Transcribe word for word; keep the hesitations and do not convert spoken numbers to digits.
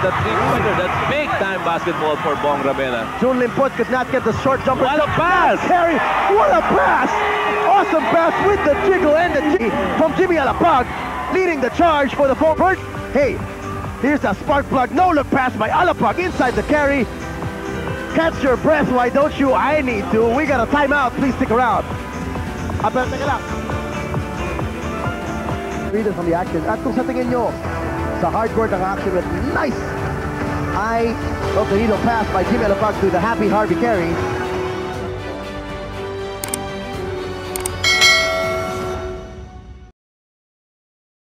the three-pointer. That's big-time basketball for Bong Ravena. June Limpot could not get the short jumper. What a pass! Carey, what a pass! Awesome pass with the jiggle and the G from Jimmy Alapag, leading the charge for the forward. Hey, here's a spark plug, no-look pass by Alapag inside the Carey. Catch your breath, why don't you? I need to. We got a timeout. Please stick around. Abel, teka lang. Readers from the action. At kung sa tingin nyo, sa hardcore ng action with nice eye of the needle pass by Jimmy Alapag to the happy Harvey Carey.